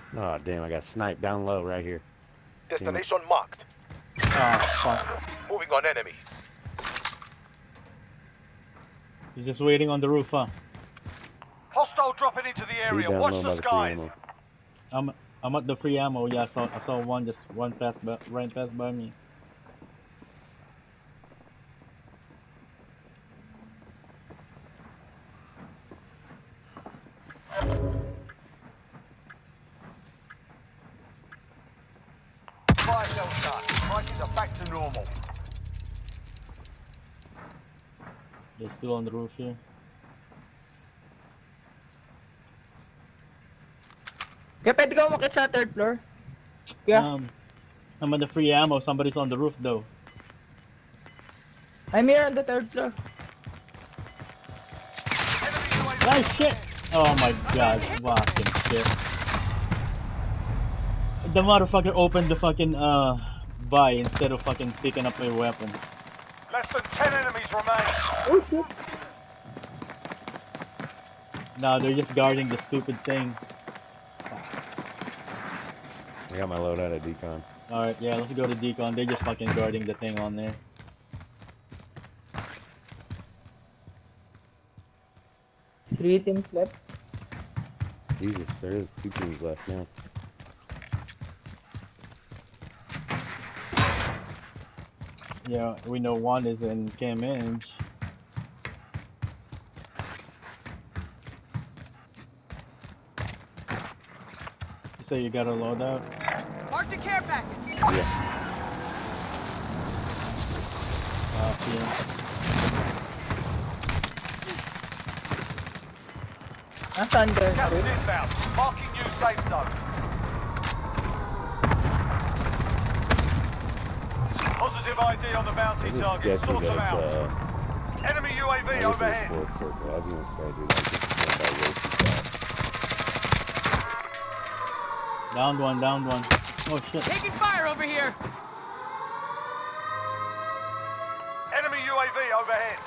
Oh damn! I got sniped down low right here. Destination marked. Ah, fuck. Moving on enemy. He's just waiting on the roof, huh? Hostile dropping into the Two area. down Watch low the by the free skies. ammo. I'm at the free ammo. Yeah, I saw one just right past by me. Fire cell shut. Prices are back to normal. They're still on the roof here. Kaya pwede ka umakit sa third floor? Yeah. I'm at the free ammo. Somebody's on the roof though. I'm here on the third floor. Nice shit! Oh my god, fucking shit. The motherfucker opened the fucking buy instead of fucking picking up a weapon. Less than 10 enemies remain. Oh shit. Now they're just guarding the stupid thing. I got my load out of decon. Alright, yeah, let's go to decon. They're just fucking guarding the thing on there. Three teams left. Jesus, there is 2 teams left now. Yeah, we know one is in Cam Inch. You say you got a loadout? Mark the care package. Yeah. Yeah. Nasaan ka? Gas is inbound. Marking new safe zone. Positive ID on the bounty I just target. guessing Sort them that out. it's Enemy UAV I guess it's overhead. fourth circle. I was gonna say, dude, I just went by way too fast. Downed one, downed one. Oh shit. Taking fire over here. Enemy UAV overhead.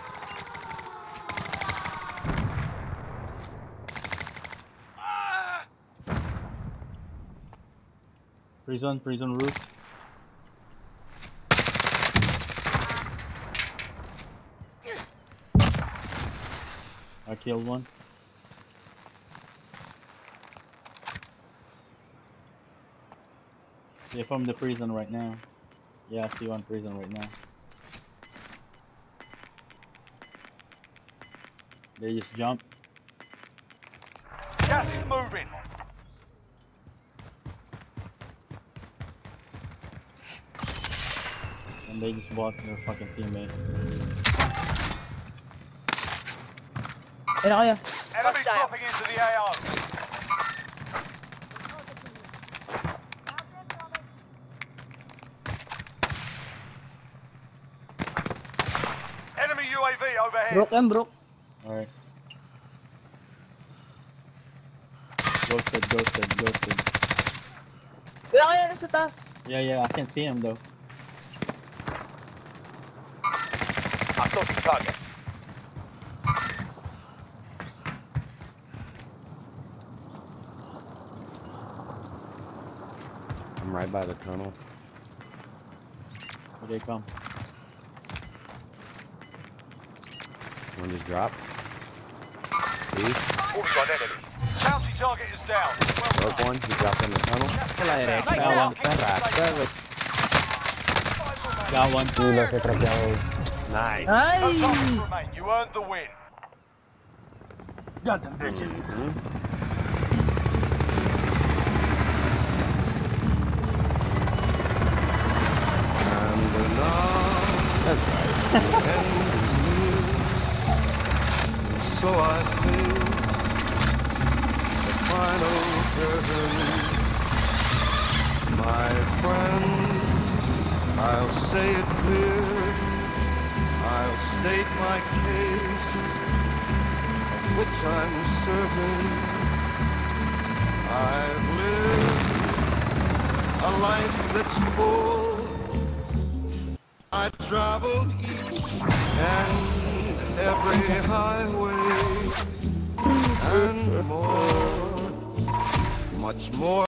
Prison roof. I killed one. Yeah, from the prison right now. Yeah, I see one prison right now. They just jump. Gas is moving. And they just bought their fucking teammate. Ayun na kaya. Enemy dropping into the AO. Enemy UAV overhead. Broke yan, broke. Alright. Ghosted. Kaya kaya nasa taas. Yeah, I can see him though. Assaulting target. I'm right by the tunnel. Here they come. One just dropped. See? Moving on enemy. Bounty target is down. Well Broke done. one. He dropped in the tunnel. Got one. Nice. No Ay! targets remain. You earned the win. Got them bitches. That's right. So I say the final curtain, my friend. I'll say it clear. I'll state my case, of which I'm certain. I've lived a life that's full. I've traveled each and every highway and more, much more.